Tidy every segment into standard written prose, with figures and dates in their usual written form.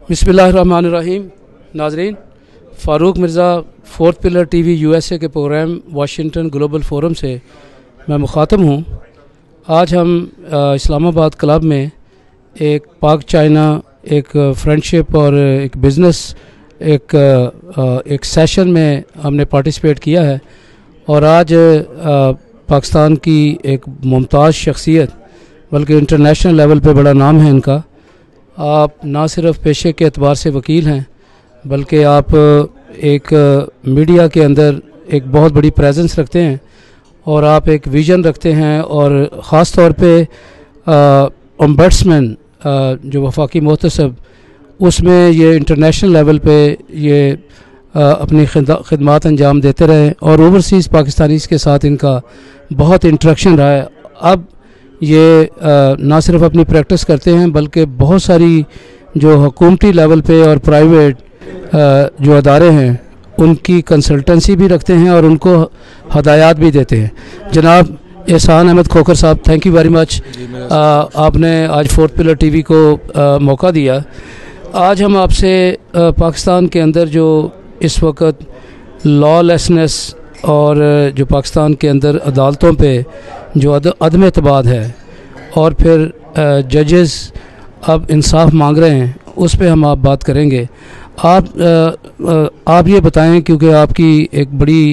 बिस्मिल्लाहिर्रहमानिर्रहीम। नाजरीन, Farooq Mirza fourth pillar TV USA के प्रोग्राम वाशिंगटन ग्लोबल फोरम से मैं मुखातब हूँ। आज हम इस्लामाबाद क्लब में एक पाक चाइना एक फ्रेंडशिप और एक बिज़नेस एक सेशन में हमने पार्टिसिपेट किया है और आज पाकिस्तान की एक मुमताज़ शख्सियत, बल्कि इंटरनेशनल लेवल पे बड़ा नाम है इनका। आप ना सिर्फ पेशे के एतबार से वकील हैं, बल्कि आप एक मीडिया के अंदर एक बहुत बड़ी प्रेजेंस रखते हैं और आप एक विज़न रखते हैं और ख़ास तौर पे ओम्बड्समैन जो वफाकी मोहतसब, उसमें ये इंटरनेशनल लेवल पे ये अपनी खिदमात अंजाम देते रहे और ओवरसीज़ पाकिस्तानीज़ के साथ इनका बहुत इंटरेक्शन रहा है। अब ये ना सिर्फ अपनी प्रैक्टिस करते हैं, बल्कि बहुत सारी जो हुकूमती लेवल पे और प्राइवेट जो अदारे हैं उनकी कंसल्टेंसी भी रखते हैं और उनको हदायत भी देते हैं। जनाब एहसान अहमद खोखर साहब, थैंक यू वेरी मच। आपने आज फोर्थ पिलर टीवी को मौका दिया। आज हम आपसे पाकिस्तान के अंदर जो इस वक्त लॉलेसनेस और जो पाकिस्तान के अंदर अदालतों पे जो अदम एतबार है और फिर जजेस अब इंसाफ मांग रहे हैं, उस पे हम आप बात करेंगे। आप ये बताएं, क्योंकि आपकी एक बड़ी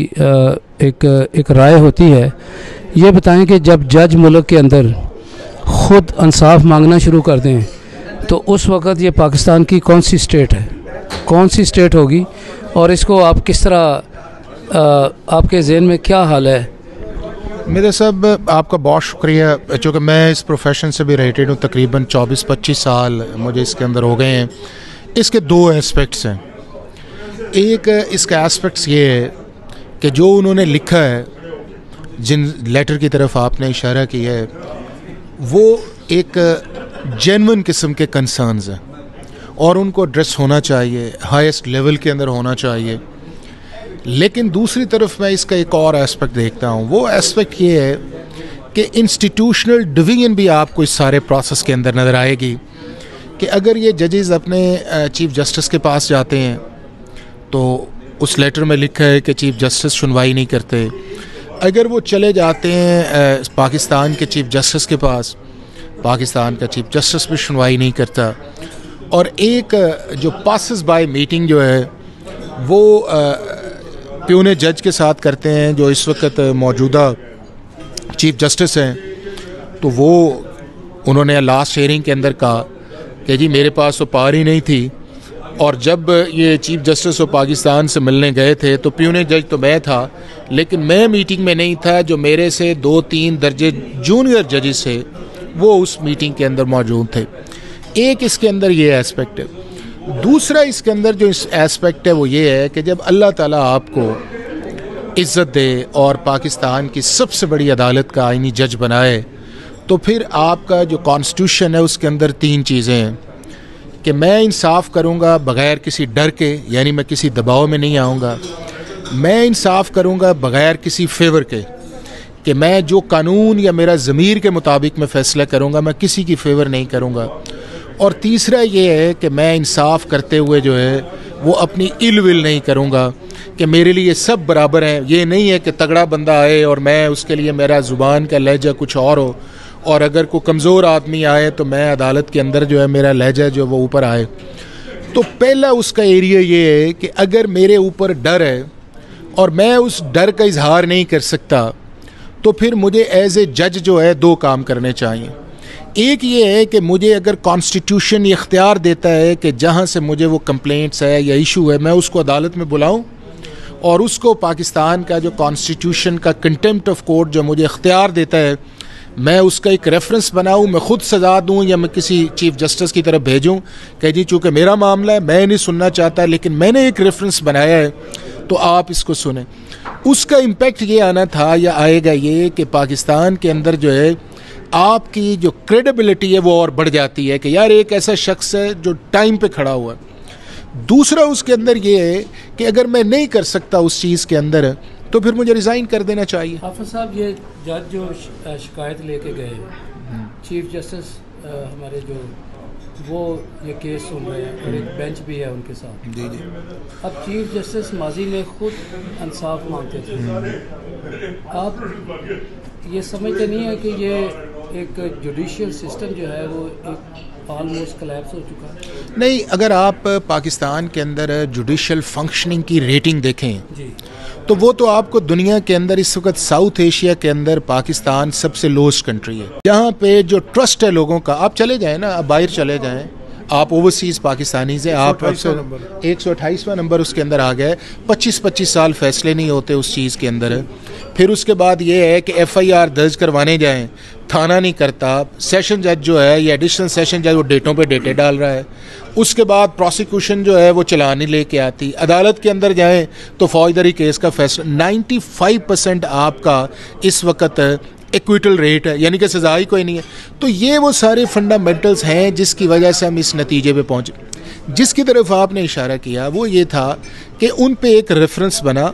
एक राय होती है, ये बताएं कि जब जज मुल्क के अंदर ख़ुद इंसाफ मांगना शुरू कर दें तो उस वक़्त ये पाकिस्तान की कौन सी स्टेट है, कौन सी स्टेट होगी, और इसको आप किस तरह आपके ज़हन में क्या हाल है? मेरे साहब, आपका बहुत शुक्रिया। चूँकि मैं इस प्रोफेशन से भी रिलेटेड हूँ, तकरीबन 24-25 साल मुझे इसके अंदर हो गए हैं। इसके दो एस्पेक्ट्स हैं। एक इसका एस्पेक्ट्स ये है कि जो उन्होंने लिखा है, जिन लेटर की तरफ आपने इशारा किया है, वो एक जेन्युइन किस्म के कंसर्न्स हैं और उनको एड्रेस होना चाहिए, हाईएस्ट लेवल के अंदर होना चाहिए। लेकिन दूसरी तरफ मैं इसका एक और एस्पेक्ट देखता हूँ। वो एस्पेक्ट ये है कि इंस्टीट्यूशनल डिवीजन भी आपको इस सारे प्रोसेस के अंदर नज़र आएगी कि अगर ये जजेस अपने चीफ जस्टिस के पास जाते हैं तो उस लेटर में लिखा है कि चीफ जस्टिस सुनवाई नहीं करते। अगर वो चले जाते हैं पाकिस्तान के चीफ जस्टिस के पास, पाकिस्तान का चीफ जस्टिस भी सुनवाई नहीं करता। और एक जो पासिस बाय मीटिंग जो है वो प्यूने जज के साथ करते हैं, जो इस वक्त मौजूदा चीफ जस्टिस हैं, तो वो उन्होंने लास्ट हियरिंग के अंदर कहा कि जी मेरे पास तो पावर ही नहीं थी, और जब ये चीफ जस्टिस वो पाकिस्तान से मिलने गए थे तो प्यूने जज तो मैं था, लेकिन मैं मीटिंग में नहीं था। जो मेरे से 2-3 दर्जे जूनियर जजेस थे वो उस मीटिंग के अंदर मौजूद थे। एक इसके अंदर ये एस्पेक्ट है। दूसरा इसके अंदर जो इस एस्पेक्ट है वो ये है कि जब अल्लाह ताला आपको इज़्ज़त दे और पाकिस्तान की सबसे बड़ी अदालत का आईनी जज बनाए, तो फिर आपका जो कॉन्स्टिट्यूशन है उसके अंदर 3 चीज़ें हैं कि मैं इंसाफ करूँगा बग़ैर किसी डर के, यानी मैं किसी दबाव में नहीं आऊँगा। मैं इंसाफ करूँगा बग़ैर किसी फेवर के, कि मैं जो कानून या मेरा ज़मीर के मुताबिक मैं फ़ैसला करूँगा, मैं किसी की फेवर नहीं करूँगा। और तीसरा ये है कि मैं इंसाफ करते हुए जो है वो अपनी इल विल नहीं करूँगा कि मेरे लिए सब बराबर हैं। ये नहीं है कि तगड़ा बंदा आए और मैं उसके लिए मेरा ज़ुबान का लहजा कुछ और हो, और अगर कोई कमज़ोर आदमी आए तो मैं अदालत के अंदर जो है मेरा लहजा जो वो ऊपर आए। तो पहला उसका एरिया ये है कि अगर मेरे ऊपर डर है और मैं उस डर का इजहार नहीं कर सकता, तो फिर मुझे एज ए जज जो है 2 काम करने चाहिए। एक ये है कि मुझे अगर कॉन्स्टिट्यूशन इख्तियार देता है कि जहाँ से मुझे वो कंप्लेंट्स है या इशू है, मैं उसको अदालत में बुलाऊँ और उसको पाकिस्तान का जो कॉन्स्टिट्यूशन का कंटेम्प्ट ऑफ कोर्ट जो मुझे इख्तियार देता है, मैं उसका एक रेफरेंस बनाऊँ, मैं ख़ुद सज़ा दूँ या मैं किसी चीफ जस्टिस की तरफ भेजूँ कि जी चूँकि मेरा मामला है, मैं नहीं सुनना चाहता, लेकिन मैंने एक रेफरेंस बनाया है तो आप इसको सुने। उसका इम्पेक्ट ये आना था या आएगा ये कि पाकिस्तान के अंदर जो है आपकी जो क्रेडिबिलिटी है वो और बढ़ जाती है कि यार एक ऐसा शख्स है जो टाइम पे खड़ा हुआ है। दूसरा उसके अंदर ये है कि अगर मैं नहीं कर सकता उस चीज़ के अंदर तो फिर मुझे रिज़ाइन कर देना चाहिए। हाफिज़ साहब, ये जज जो शिकायत लेके गए चीफ जस्टिस हमारे जो वो ये केस सुन रहे हैं और एक बेंच भी है उनके साथ। जी जी। अब चीफ जस्टिस माजी में खुद इंसाफ मांगते थे। आप ये समझते नहीं है कि ये एक जुडिशियल सिस्टम जो है वो एक ऑलमोस्ट कोलैप्स हो चुका है? नहीं, अगर आप पाकिस्तान के अंदर जुडिशियल फंक्शनिंग की रेटिंग देखें जी, तो वो तो आपको दुनिया के अंदर इस वक्त साउथ एशिया के अंदर पाकिस्तान सबसे लोएस्ट कंट्री है। यहाँ पे जो ट्रस्ट है लोगों का, आप चले जाएं ना, आप बाहर चले जाएं, आप ओवरसीज़ पाकिस्तानी से आप 128वां नंबर उसके अंदर आ गए। 25-25 साल फैसले नहीं होते उस चीज़ के अंदर। फिर उसके बाद ये है कि FIR दर्ज करवाने जाएं, थाना नहीं करता। सेशन जज जो है या एडिशनल सेशन जज वो डेटों पे डेटे डाल रहा है। उसके बाद प्रोसिक्यूशन जो है वो चलान नहीं लेके आती। अदालत के अंदर जाएं तो फौजदारी केस का फैसला 95% आपका इस वक्त एक्विटल रेट है, यानी कि सजा ही कोई नहीं है। तो ये वो सारे फंडामेंटल्स हैं जिसकी वजह से हम इस नतीजे पे पहुँचे। जिसकी तरफ आपने इशारा किया वो ये था कि उन पे एक रेफरेंस बना,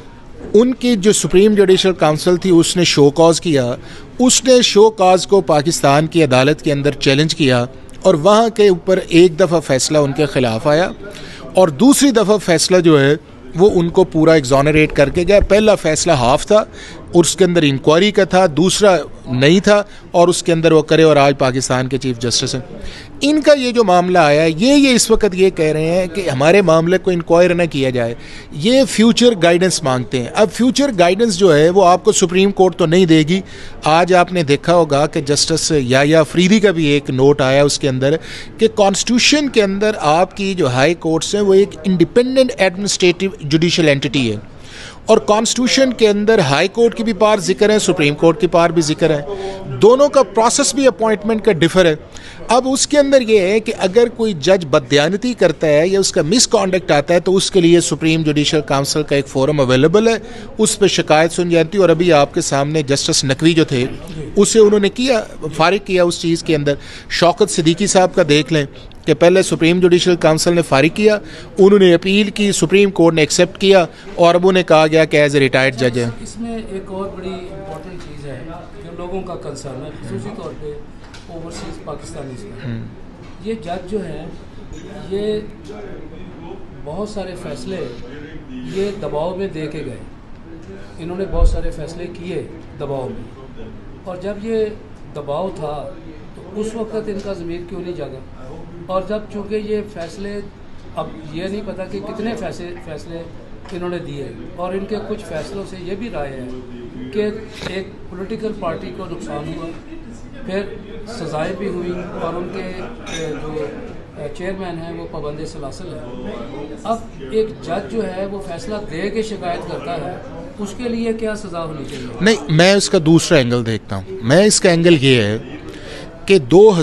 उनकी जो सुप्रीम जुडिशल काउंसिल थी उसने शो कॉज किया, उसने शो कॉज को पाकिस्तान की अदालत के अंदर चैलेंज किया और वहाँ के ऊपर एक दफ़ा फ़ैसला उनके ख़िलाफ़ आया और दूसरी दफ़ा फ़ैसला जो है वो उनको पूरा एग्जॉनरेट करके गया। पहला फ़ैसला हाफ था और उसके अंदर इंक्वायरी का था, दूसरा नहीं था और उसके अंदर वो करे और आज पाकिस्तान के चीफ जस्टिस हैं। इनका ये जो मामला आया ये इस वक्त ये कह रहे हैं कि हमारे मामले को इंक्वायर ना किया जाए, ये फ्यूचर गाइडेंस मांगते हैं। अब फ्यूचर गाइडेंस जो है वो आपको सुप्रीम कोर्ट तो नहीं देगी। आज आपने देखा होगा कि जस्टिस याया अफरीदी का भी एक नोट आया उसके अंदर कि कॉन्स्टिट्यूशन के अंदर आपकी जो हाई कोर्ट्स हैं वो एक इंडिपेंडेंट एडमिनिस्ट्रेटिव जुडिशल एंटिटी है और कॉन्स्टिट्यूशन के अंदर हाई कोर्ट की भी पावर जिक्र है, सुप्रीम कोर्ट की पावर भी जिक्र है। दोनों का प्रोसेस भी अपॉइंटमेंट का डिफर है। अब उसके अंदर ये है कि अगर कोई जज बदयानती करता है या उसका मिसकॉन्डक्ट आता है तो उसके लिए सुप्रीम जुडिशल काउंसिल का एक फोरम अवेलेबल है, उस पर शिकायत सुन जाती है। और अभी आपके सामने जस्टिस नकवी जो थे उसे उन्होंने किया, फारिग किया उस चीज़ के अंदर। शौकत सिद्दीकी साहब का देख लें कि पहले सुप्रीम जुडिशल काउंसिल ने फारिग किया, उन्होंने अपील की, सुप्रीम कोर्ट ने एक्सेप्ट किया और अब उन्हें कहा गया कि एज ए रिटायर्ड जज है। इसमें एक और बड़ी इम्पोर्टेंट चीज़ है जो लोगों का कंसर्न है, खुसूसी तौर पे ओवरसीज़ पाकिस्तानी का। ये जज जो है ये बहुत सारे फैसले ये दबाव में दे के गए, इन्होंने बहुत सारे फैसले किए दबाव में, और जब ये दबाव था तो उस वक्त इनका ज़मीर क्यों नहीं जागा? और जब चूँकि ये फैसले, अब ये नहीं पता कि कितने फैसले इन्होंने दिए और इनके कुछ फैसलों से ये भी राय है कि एक पॉलिटिकल पार्टी को नुकसान हुआ, फिर सजाएं भी हुई और उनके जो चेयरमैन हैं वो पाबंद सलासल है। अब एक जज जो है वो फैसला दे के शिकायत करता है, उसके लिए क्या सज़ा होनी चाहिए? नहीं, मैं इसका दूसरा एंगल देखता हूँ। मैं इसका एंगल ये है कि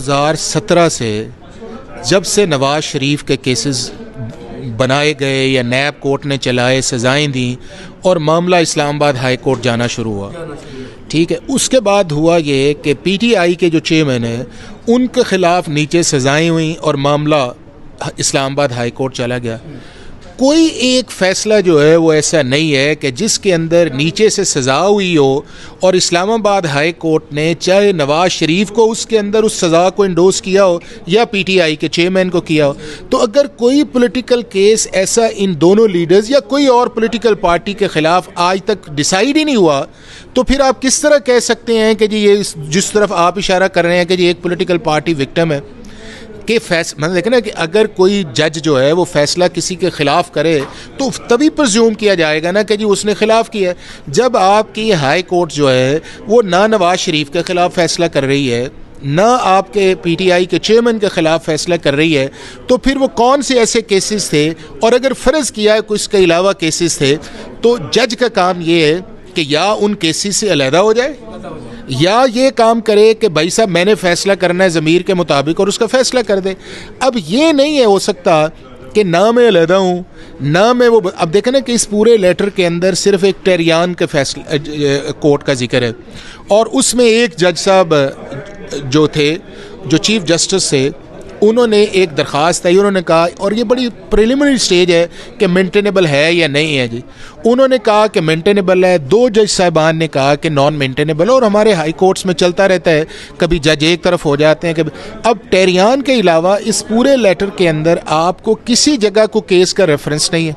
2017 से जब से नवाज शरीफ के केसेस बनाए गए या नैब कोर्ट ने चलाए, सज़ाएं दी और मामला इस्लामाबाद हाई कोर्ट जाना शुरू हुआ, ठीक है। उसके बाद हुआ ये कि PTI के जो चेयरमैन हैं उनके ख़िलाफ़ नीचे सज़ाएं हुई और मामला इस्लामाबाद हाई कोर्ट चला गया। कोई एक फ़ैसला जो है वो ऐसा नहीं है कि जिसके अंदर नीचे से सज़ा हुई हो और इस्लामाबाद हाई कोर्ट ने चाहे नवाज शरीफ को उसके अंदर उस सज़ा को इंडोर्स किया हो या PTI के चेयरमैन को किया हो। तो अगर कोई पॉलिटिकल केस ऐसा इन दोनों लीडर्स या कोई और पॉलिटिकल पार्टी के ख़िलाफ़ आज तक डिसाइड ही नहीं हुआ, तो फिर आप किस तरह कह सकते हैं कि जी ये जिस तरफ आप इशारा कर रहे हैं कि जी एक पॉलिटिकल पार्टी विक्टिम है कि मतलब देखें ना कि अगर कोई जज जो है वो फैसला किसी के ख़िलाफ़ करे तो तभी प्रज्यूम किया जाएगा ना कि जी उसने ख़िलाफ़ किया है। जब आपकी हाई कोर्ट जो है वो ना नवाज शरीफ के ख़िलाफ़ फैसला कर रही है, ना आपके PTI के चेयरमैन के ख़िलाफ़ फैसला कर रही है, तो फिर वो कौन से ऐसे केसेस थे? और अगर फ़र्ज़ किया है कुछ के अलावा केसेस थे तो जज का काम ये है कि या उन केसेस से अलहदा हो जाए या ये काम करे कि भाई साहब मैंने फ़ैसला करना है ज़मीर के मुताबिक और उसका फ़ैसला कर दे। अब ये नहीं है हो सकता कि ना मैं अलहदा हूँ ना मैं वो। अब देखें ना कि इस पूरे लेटर के अंदर सिर्फ एक टेरियान के फैसले कोर्ट का जिक्र है और उसमें एक जज साहब जो थे, जो चीफ जस्टिस थे, उन्होंने एक दरख्वास्त आई, उन्होंने कहा, और ये बड़ी प्रिलिमिनरी स्टेज है कि मेंटेनेबल है या नहीं है जी। उन्होंने कहा कि मेंटेनेबल है, 2 जज साहिबान ने कहा कि नॉन मेंटेनेबल, और हमारे हाई कोर्ट्स में चलता रहता है, कभी जज एक तरफ हो जाते हैं कभी। अब टेरियान के अलावा इस पूरे लेटर के अंदर आपको किसी जगह को केस का रेफरेंस नहीं है।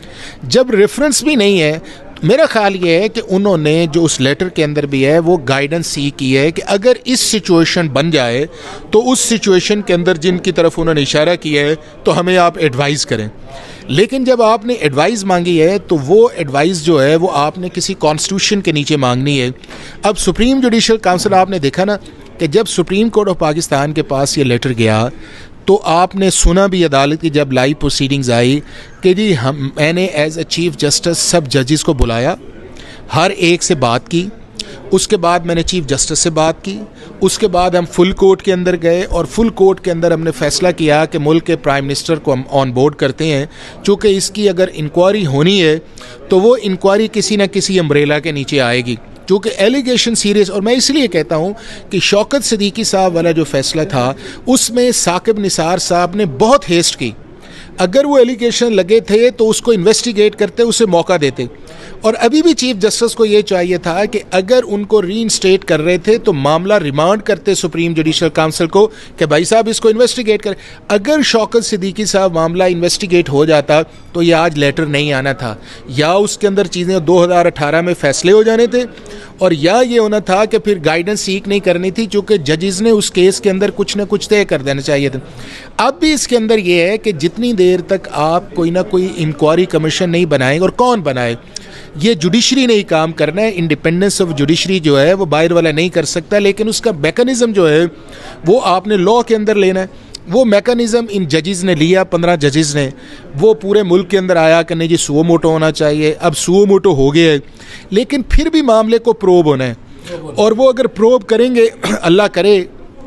जब रेफरेंस भी नहीं है, मेरा ख्याल ये है कि उन्होंने जो उस लेटर के अंदर भी है वो गाइडेंस सी की है कि अगर इस सिचुएशन बन जाए तो उस सिचुएशन के अंदर जिनकी तरफ उन्होंने इशारा किया है तो हमें आप एडवाइस करें। लेकिन जब आपने एडवाइस मांगी है तो वो एडवाइस जो है वो आपने किसी कॉन्स्टिट्यूशन के नीचे मांगनी है। अब सुप्रीम जुडिशल काउंसिल, आपने देखा ना कि जब सुप्रीम कोर्ट ऑफ पाकिस्तान के पास ये लेटर गया तो आपने सुना भी अदालत की जब लाइव प्रोसीडिंग्स आई कि जी मैंने एज अ चीफ जस्टिस सब जजेस को बुलाया, हर एक से बात की, उसके बाद मैंने चीफ जस्टिस से बात की, उसके बाद हम फुल कोर्ट के अंदर गए और फुल कोर्ट के अंदर हमने फैसला किया कि मुल्क के प्राइम मिनिस्टर को हम ऑन बोर्ड करते हैं, चूँकि इसकी अगर इंक्वायरी होनी है तो वो इंक्वायरी किसी न किसी अम्ब्रेला के नीचे आएगी, क्योंकि एलिगेशन सीरियस। और मैं इसलिए कहता हूं कि शौकत सिद्दीकी साहब वाला जो फैसला था उसमें साकिब निसार साहब ने बहुत हेस्ट की। अगर वो एलिगेशन लगे थे तो उसको इन्वेस्टिगेट करते, उसे मौका देते। और अभी भी चीफ जस्टिस को ये चाहिए था कि अगर उनको रीइंस्टेट कर रहे थे तो मामला रिमांड करते सुप्रीम जुडिशल काउंसिल को कि भाई साहब इसको इन्वेस्टिगेट करें। अगर शौकत सिद्दीकी साहब मामला इन्वेस्टिगेट हो जाता तो ये आज लेटर नहीं आना था, या उसके अंदर चीज़ें 2018 में फैसले हो जाने थे, और या ये होना था कि फिर गाइडेंस सीख नहीं करनी थी, चूँकि जजेस ने उस केस के अंदर कुछ ना कुछ तय कर देना चाहिए था। अब भी इसके अंदर ये है कि जितनी देर तक आप कोई ना कोई इंक्वायरी कमीशन नहीं बनाएंगे, और कौन बनाए, ये जुडिशरी ने ही काम करना है। इंडिपेंडेंस ऑफ जुडिशरी जो है वो बाहर वाला नहीं कर सकता, लेकिन उसका मैकेनिज्म जो है वो आपने लॉ के अंदर लेना है। वो मैकेनिज्म इन जजेस ने लिया, 15 जजेस ने, वो पूरे मुल्क के अंदर आया कि नहीं जी सुओ मोटो होना चाहिए। अब सुओ मोटो हो गया है, लेकिन फिर भी मामले को प्रोब होना है, और वो अगर प्रोब करेंगे, अल्लाह करे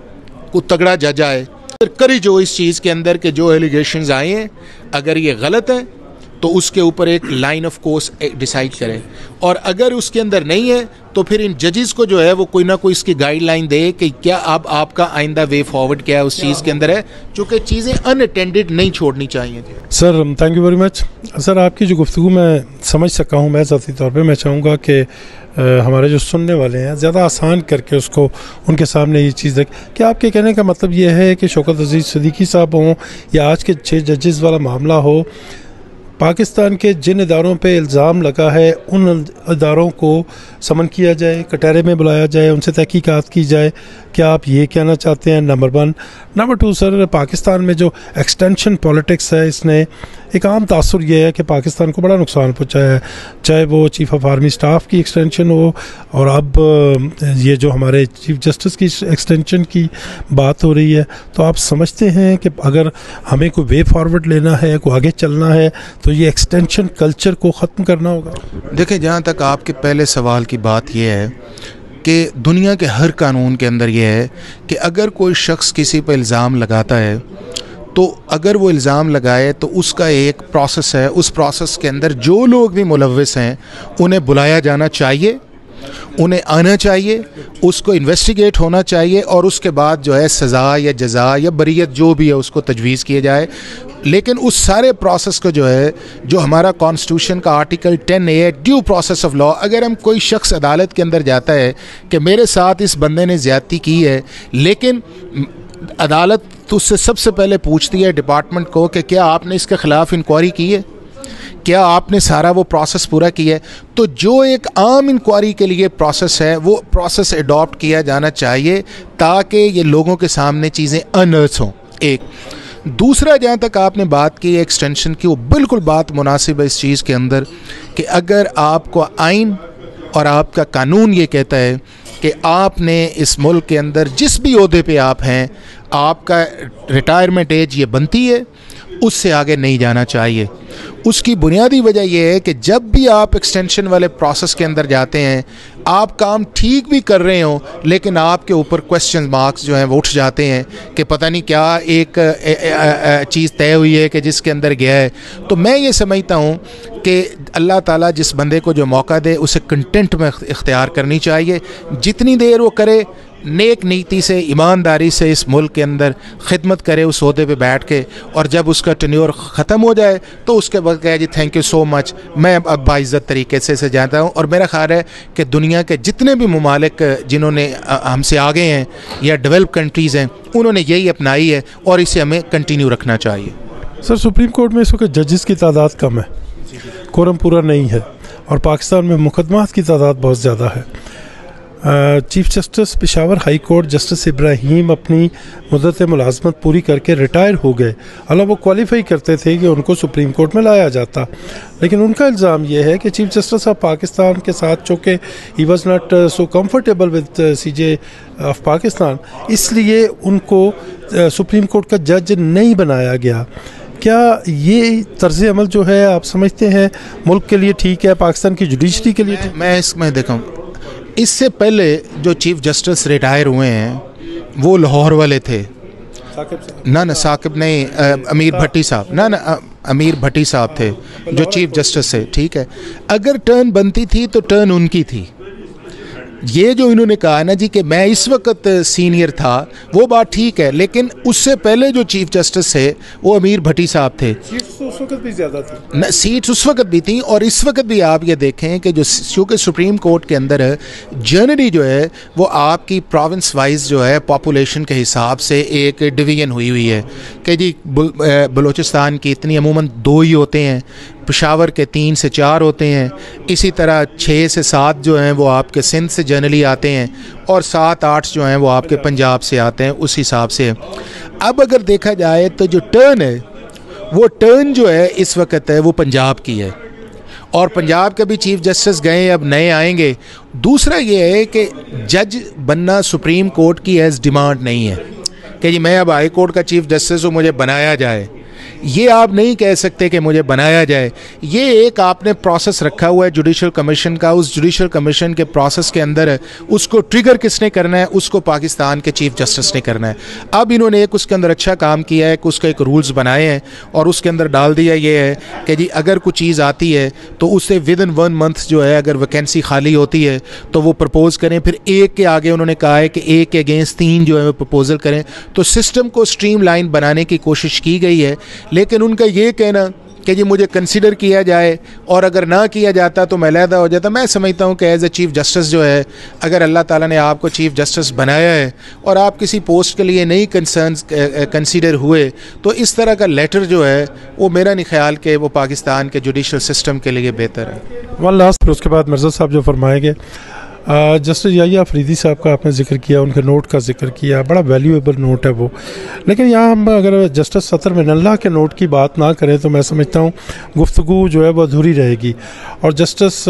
को तगड़ा जज आए, करे जो इस चीज़ के अंदर के जो एलिगेशंस आए हैं अगर ये गलत है तो उसके ऊपर एक लाइन ऑफ कोर्स डिसाइड करें, और अगर उसके अंदर नहीं है तो फिर इन जजेस को जो है वो कोई ना कोई इसकी गाइडलाइन दे कि क्या अब आपका आइंदा वे फॉरवर्ड क्या है उस चीज़ के अंदर है, चूँकि चीज़ें अनअटेंडेड नहीं छोड़नी चाहिए। Sir thank you very much. Sir आपकी जो गुफ्तगू मैं समझ सका हूँ, मैं ज़ाती तौर पे मैं चाहूँगा कि हमारे जो सुनने वाले हैं ज़्यादा आसान करके उसको उनके सामने ये चीज़ रख कि आपके कहने का मतलब ये है कि शौकत अजीज़ सिद्दीकी साहब हों या आज के 6 जजेस वाला मामला हो, पाकिस्तान के जिन इदारों पे इल्ज़ाम लगा है उन इदारों को समन किया जाए, कटहरे में बुलाया जाए, उनसे तहकीकात की जाए। क्या आप ये कहना चाहते हैं? नंबर 1। नंबर 2 सर, पाकिस्तान में जो एक्सटेंशन पॉलिटिक्स है इसने एक आम तासुर ये है कि पाकिस्तान को बड़ा नुकसान पहुंचाया है, चाहे वो चीफ ऑफ आर्मी स्टाफ की एक्सटेंशन हो और अब ये जो हमारे चीफ जस्टिस की एक्सटेंशन की बात हो रही है। तो आप समझते हैं कि अगर हमें कोई वे फॉरवर्ड लेना है, कोई आगे चलना है, तो ये एक्सटेंशन कल्चर को ख़त्म करना होगा? देखिए, जहाँ तक आपके पहले सवाल की बात यह है कि दुनिया के हर कानून के अंदर यह है कि अगर कोई शख्स किसी पर इल्ज़ाम लगाता है तो अगर वो इल्ज़ाम लगाए तो उसका एक प्रोसेस है, उस प्रोसेस के अंदर जो लोग भी मुलव्विस हैं उन्हें बुलाया जाना चाहिए, उन्हें आना चाहिए, उसको इन्वेस्टिगेट होना चाहिए, और उसके बाद जो है सज़ा या जज़ा या बरियत जो भी है उसको तजवीज़ किया जाए। लेकिन उस सारे प्रोसेस को जो है, जो हमारा कॉन्स्टिट्यूशन का आर्टिकल 10A है, ड्यू प्रोसेस ऑफ लॉ, अगर हम कोई शख्स अदालत के अंदर जाता है कि मेरे साथ इस बंदे ने ज़्यादती की है, लेकिन अदालत तो उससे सबसे पहले पूछती है डिपार्टमेंट को कि क्या आपने इसके ख़िलाफ़ इंक्वायरी की है, क्या आपने सारा वो प्रोसेस पूरा किया है। तो जो एक आम इंक्वायरी के लिए प्रोसेस है वो प्रोसेस अडॉप्ट किया जाना चाहिए ताकि ये लोगों के सामने चीज़ें अनर्थ हों। एक दूसरा, जहाँ तक आपने बात की एक्सटेंशन की, वो बिल्कुल बात मुनासिब है इस चीज़ के अंदर कि अगर आपको आइन और आपका कानून ये कहता है कि आपने इस मुल्क के अंदर जिस भी ओहदे पे आप हैं, आपका रिटायरमेंट एज ये बनती है, उससे आगे नहीं जाना चाहिए। उसकी बुनियादी वजह यह है कि जब भी आप एक्सटेंशन वाले प्रोसेस के अंदर जाते हैं, आप काम ठीक भी कर रहे हो लेकिन आपके ऊपर क्वेश्चन मार्क्स जो हैं वो उठ जाते हैं कि पता नहीं क्या एक चीज़ तय हुई है कि जिसके अंदर गया है। तो मैं ये समझता हूँ कि अल्लाह ताला जिस बंदे को जो मौका दे उसे कंटेंट में इख्तियार करनी चाहिए, जितनी देर वो करे नेक नीति से, ईमानदारी से इस मुल्क के अंदर खिदमत करे उस ओहदे पे बैठ के, और जब उसका टेन्योर ख़त्म हो जाए तो उसके बाद कहे जी थैंक यू सो मच, मैं अब बाइज़्ज़त तरीके से जाता हूँ। और मेरा ख्याल है कि दुनिया के जितने भी ममालिक जिन्होंने हमसे आगे हैं या डेवलप कंट्रीज़ हैं, उन्होंने यही अपनाई है और इसे हमें कंटिन्यू रखना चाहिए। सर, सुप्रीम कोर्ट में इस वक्त जजेस की तादाद कम है, कोरम पूरा नहीं है, और पाकिस्तान में मुकदमात की तादाद बहुत ज़्यादा है। Chief justice Peshawar high court justice Ibrahim अपनी मुद्दत मुलाजमत पूरी करके रिटायर हो गए। हालांकि वो क्वालिफाई करते थे कि उनको सुप्रीम कोर्ट में लाया जाता, लेकिन उनका इल्ज़ाम यह है कि चीफ जस्टिस ऑफ पाकिस्तान के साथ चूँकि ही was not so comfortable with CJ of Pakistan, इसलिए उनको सुप्रीम कोर्ट का जज नहीं बनाया गया। क्या ये तर्ज अमल जो है आप समझते हैं मुल्क के लिए ठीक है, पाकिस्तान की जुडिशरी के लिए ठीक? मैं इसमें देखूँ, इससे पहले जो चीफ जस्टिस रिटायर हुए हैं वो लाहौर वाले थे। ना साकिब नहीं, अमीर भट्टी साहब, ना अमीर भट्टी साहब थे जो चीफ जस्टिस है। ठीक है, अगर टर्न बनती थी तो टर्न उनकी थी। ये जो इन्होंने कहा ना जी कि मैं इस वक्त सीनियर था, वो बात ठीक है, लेकिन उससे पहले जो चीफ जस्टिस थे वो अमीर भट्टी साहब थे। सीट्स उस वक्त भी ज़्यादा थी न, सीट्स उस वक्त भी थी और इस वक्त भी। आप ये देखें कि जो क्योंकि सुप्रीम कोर्ट के अंदर जनरली जो है वो आपकी प्रोविंस वाइज जो है पॉपुलेशन के हिसाब से एक डिवीजन हुई है कि जी बलूचिस्तान की इतनी अमूमन 2 ही होते हैं, पेशावर के 3 से 4 होते हैं, इसी तरह 6 से 7 जो हैं वो आपके सिंध से जनरली आते हैं, और 7-8 जो हैं वो आपके पंजाब से आते हैं, उस हिसाब से। अब अगर देखा जाए तो जो टर्न है वो टर्न जो है इस वक्त है वो पंजाब की है, और पंजाब के भी चीफ जस्टिस गए, अब नए आएंगे। दूसरा ये है कि जज बनना सुप्रीम कोर्ट की एज डिमांड नहीं है कि जी मैं अब हाई कोर्ट का चीफ जस्टिस हूँ, मुझे बनाया जाए। ये आप नहीं कह सकते कि मुझे बनाया जाए। ये एक आपने प्रोसेस रखा हुआ है जुडिशल कमीशन का, उस जुडिशल कमीशन के प्रोसेस के अंदर उसको ट्रिगर किसने करना है, उसको पाकिस्तान के चीफ जस्टिस ने करना है। अब इन्होंने एक उसके अंदर अच्छा काम किया है कि उसका एक रूल्स बनाए हैं और उसके अंदर डाल दिया ये है कि जी अगर कोई चीज़ आती है तो उससे विद इन 1 मंथ जो है अगर वैकेंसी खाली होती है तो वो प्रपोज़ करें। फिर एक के आगे उन्होंने कहा है कि 1 के अगेंस्ट 3 जो है वो प्रपोजल करें। तो सिस्टम को स्ट्रीमलाइन बनाने की कोशिश की गई है, लेकिन उनका ये कहना कि जी मुझे कंसिडर किया जाए और अगर ना किया जाता तो मैं अलहदा हो जाता। मैं समझता हूँ कि एज ए चीफ जस्टिस जो है, अगर अल्लाह ताला ने आपको चीफ जस्टिस बनाया है और आप किसी पोस्ट के लिए नहीं कंसिडर हुए, तो इस तरह का लेटर जो है वो मेरा नहीं ख्याल कि वो पाकिस्तान के जुडिशल सिस्टम के लिए बेहतर है। वन लास्ट, फिर उसके बाद मिर्ज़ा साहब जो फरमाएंगे। जस्टिस याहिया अफरीदी साहब का आपने जिक्र किया, उनके नोट का जिक्र किया, बड़ा वैल्यूएबल नोट है वो। लेकिन यहाँ हम अगर जस्टिस अतर मिनल्ला के नोट की बात ना करें तो मैं समझता हूँ गुफ्तगू जो है वो अधूरी रहेगी। और जस्टिस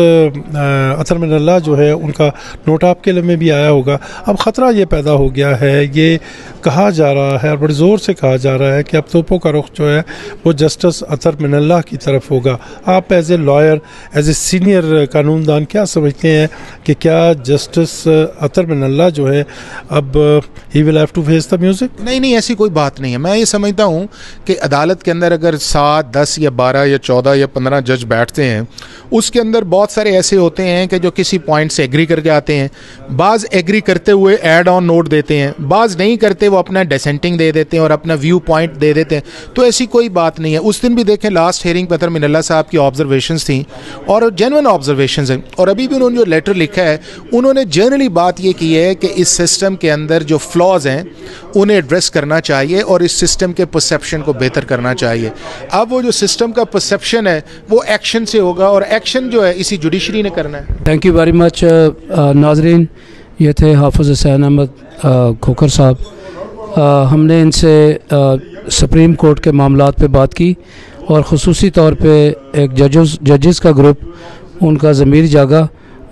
अतर मिनल्ला जो है उनका नोट आपके लिए में भी आया होगा। अब ख़तरा ये पैदा हो गया है, ये कहा जा रहा है और बड़े ज़ोर से कहा जा रहा है कि अब तोपों का रुख जो है वो जस्टिस अतर मिनल्ला की तरफ होगा। आप as a lawyer, as a senior कानूनदान क्या समझते हैं कि क्या जस्टिस अतर मिनल्ला जो है अब he will have to face the music? नहीं, ऐसी कोई बात नहीं है। मैं ये समझता हूँ कि अदालत के अंदर अगर 7, 10 या 12 या 14 या 15 जज बैठते हैं, उसके अंदर बहुत सारे ऐसे होते हैं कि जो किसी पॉइंट से एग्री करके आते हैं, बाज़ एग्री करते हुए ऐड ऑन नोट देते हैं, बाज़ नहीं करते वो अपना डिसेंटिंग दे देते हैं और अपना व्यू पॉइंट दे देते हैं। तो ऐसी कोई बात नहीं है। उस दिन भी देखें लास्ट हेयरिंग पर अतर मिनल्ला साहब की ऑब्जर्वेशंस थी और जेन्युइन ऑब्जर्वेशंस हैं, और अभी भी उन्होंने जो लेटर लिखा है उन्होंने जनरली बात ये की है कि इस सिस्टम के अंदर जो फ्लॉज हैं उन्हें एड्रेस करना चाहिए और इस सिस्टम के परसेप्शन को बेहतर करना चाहिए। अब वो जो सिस्टम का परसेप्शन है वो एक्शन से होगा और एक्शन जो है इसी जुडिशरी ने करना है। थैंक यू वेरी मच नाजरीन, ये थे हाफिज़ हुसैन अहमद खोखर साहब। हमने इनसे सुप्रीम कोर्ट के मामलात पे बात की और ख़ुसूसी तौर पे एक जजेस का ग्रुप, उनका ज़मीर जागा,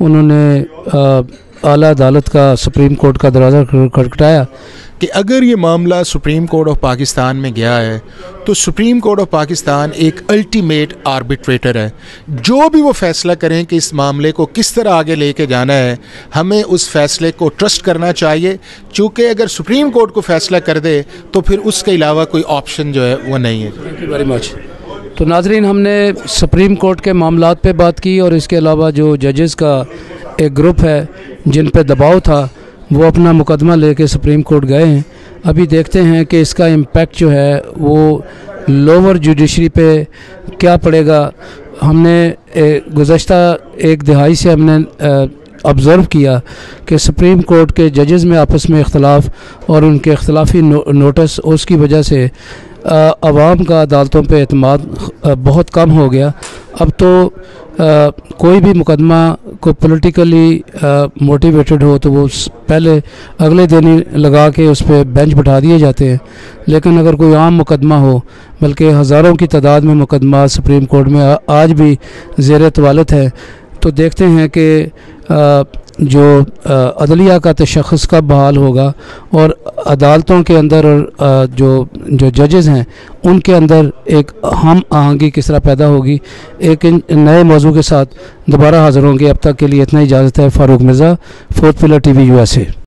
उन्होंने आला अदालत का सुप्रीम कोर्ट का दरवाज़ा खटखटाया कि अगर ये मामला सुप्रीम कोर्ट ऑफ पाकिस्तान में गया है तो सुप्रीम कोर्ट ऑफ पाकिस्तान एक अल्टीमेट आर्बिट्रेटर है। जो भी वो फैसला करें कि इस मामले को किस तरह आगे लेके जाना है, हमें उस फैसले को ट्रस्ट करना चाहिए, चूँकि अगर सुप्रीम कोर्ट को फैसला कर दे तो फिर उसके अलावा कोई ऑप्शन जो है वो नहीं है। Thank you very much. तो नाजरीन, हमने सुप्रीम कोर्ट के मामलात पे बात की और इसके अलावा जो जजेस का एक ग्रुप है जिन पे दबाव था वो अपना मुकदमा लेके सुप्रीम कोर्ट गए हैं। अभी देखते हैं कि इसका इम्पैक्ट जो है वो लोअर जुडिशरी पे क्या पड़ेगा। हमने गुज़श्ता एक दिहाई से हमने ऑब्ज़र्व किया कि सुप्रीम कोर्ट के जजेस में आपस में इख्तलाफ और उनके इख्तलाफी नोटिस, उसकी वजह से आवाम का अदालतों पे एतमाद बहुत कम हो गया। अब तो कोई भी मुकदमा को पॉलिटिकली मोटिवेटेड हो तो वो पहले अगले दिन ही लगा के उस पर बेंच बिठा दिए जाते हैं। लेकिन अगर कोई आम मुकदमा हो, बल्कि हज़ारों की तादाद में मुकदमा सुप्रीम कोर्ट में आज भी ज़ेर तवालत है, तो देखते हैं कि जो अदलिया का तशख़्ख़ुस कब बहाल होगा और अदालतों के अंदर और जो जजेस हैं उनके अंदर एक हम आहंगी किस तरह पैदा होगी। एक नए मौजू के साथ दोबारा हाज़िर होंगे। अब तक के लिए इतना इजाज़त है। Farooq Mirza, fourth pillar TV USA।